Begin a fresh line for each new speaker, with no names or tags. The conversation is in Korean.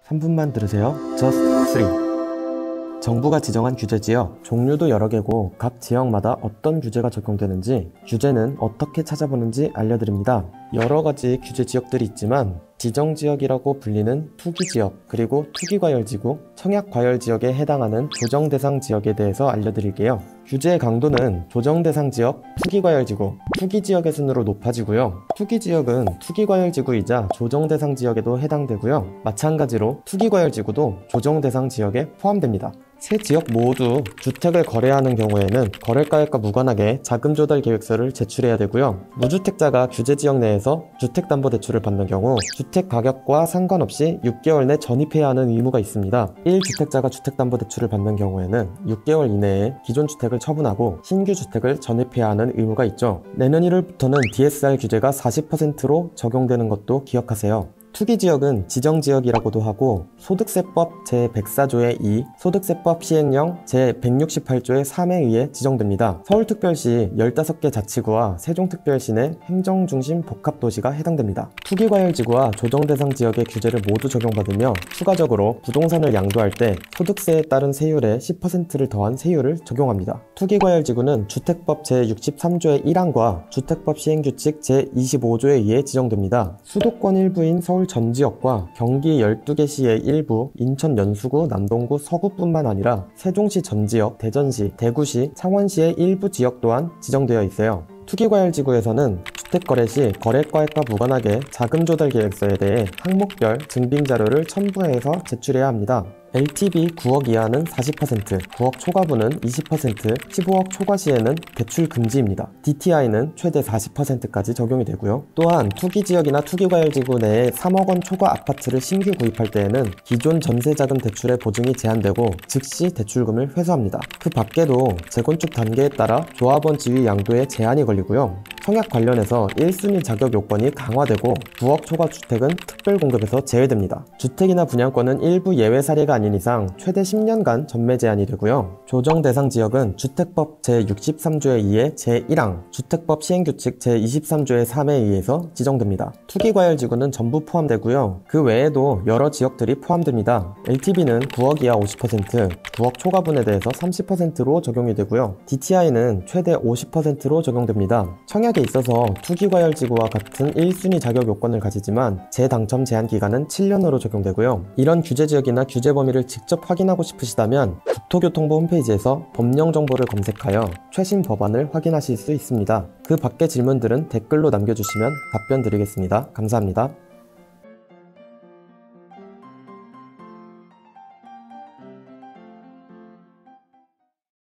3분만 들으세요. Just 3. 정부가 지정한 규제지역, 종류도 여러 개고 각 지역마다 어떤 규제가 적용되는지, 규제는 어떻게 찾아보는지 알려드립니다. 여러 가지 규제 지역들이 있지만 지정지역이라고 불리는 투기지역, 그리고 투기과열지구, 청약과열지역에 해당하는 조정대상 지역에 대해서 알려드릴게요. 규제의 강도는 조정대상 지역, 투기과열지구, 투기지역의 순으로 높아지고요. 투기지역은 투기과열지구이자 조정대상 지역에도 해당되고요. 마찬가지로 투기과열지구도 조정대상 지역에 포함됩니다. 세 지역 모두 주택을 거래하는 경우에는 거래가액과 무관하게 자금조달계획서를 제출해야 되고요. 무주택자가 규제지역 내에서 주택담보대출을 받는 경우 주택 가격과 상관없이 6개월 내 전입해야 하는 의무가 있습니다. 1주택자가 주택담보대출을 받는 경우에는 6개월 이내에 기존 주택을 처분하고 신규 주택을 전입해야 하는 의무가 있죠. 내년 1월부터는 DSR 규제가 40%로 적용되는 것도 기억하세요. 투기지역은 지정지역이라고도 하고 소득세법 제104조의 2, 소득세법 시행령 제168조의 3에 의해 지정됩니다. 서울특별시 15개 자치구와 세종특별시 내 행정중심 복합도시가 해당됩니다. 투기과열지구와 조정대상 지역의 규제를 모두 적용받으며 추가적으로 부동산을 양도할 때 소득세에 따른 세율에 10%를 더한 세율을 적용합니다. 투기과열지구는 주택법 제63조의 1항과 주택법 시행규칙 제25조에 의해 지정됩니다. 수도권 일부인 서울 전 지역과 경기 12개 시의 일부, 인천 연수구, 남동구, 서구뿐만 아니라 세종시 전 지역, 대전시, 대구시, 창원시의 일부 지역 또한 지정되어 있어요. 투기과열지구에서는 주택거래 시 거래가액과 무관하게 자금조달계획서에 대해 항목별 증빙자료를 첨부해서 제출해야 합니다. LTV 9억 이하는 40%, 9억 초과분은 20%, 15억 초과 시에는 대출 금지입니다. DTI는 최대 40%까지 적용이 되고요. 또한 투기지역이나 투기과열지구 내에 3억 원 초과 아파트를 신규 구입할 때에는 기존 전세자금 대출의 보증이 제한되고 즉시 대출금을 회수합니다. 그 밖에도 재건축 단계에 따라 조합원 지위 양도에 제한이 걸리고요. 청약 관련해서 1순위 자격 요건이 강화되고 9억 초과 주택은 특별공급에서 제외됩니다. 주택이나 분양권은 일부 예외 사례가 아닌 이상 최대 10년간 전매 제한이 되고요. 조정 대상 지역은 주택법 제63조에 의해 제1항, 주택법 시행규칙 제23조의 3에 의해서 지정됩니다. 투기과열지구는 전부 포함되고요. 그 외에도 여러 지역들이 포함됩니다. LTV는 9억 이하 50%, 9억 초과분에 대해서 30%로 적용이 되고요. DTI는 최대 50%로 적용됩니다. 청약에 있어서 투기과열지구와 같은 1순위 자격 요건을 가지지만 재당첨 제한 기간은 7년으로 적용되고요. 이런 규제지역이나 규제 범위를 직접 확인하고 싶으시다면 국토교통부 홈페이지에서 법령 정보를 검색하여 최신 법안을 확인하실 수 있습니다. 그 밖의 질문들은 댓글로 남겨주시면 답변 드리겠습니다. 감사합니다.